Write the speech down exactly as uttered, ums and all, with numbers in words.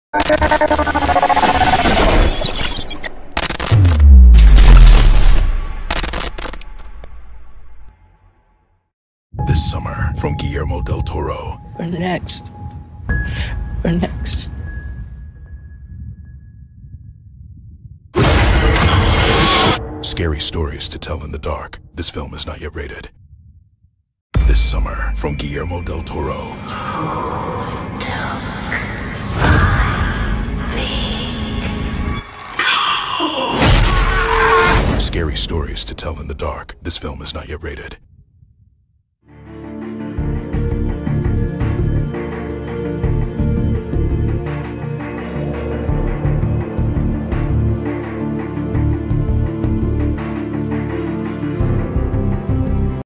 This summer, from Guillermo del Toro. We're next. We're next. Scary stories to tell in the dark. This film is not yet rated. This summer, from Guillermo del Toro. Scary stories to tell in the dark. This film is not yet rated.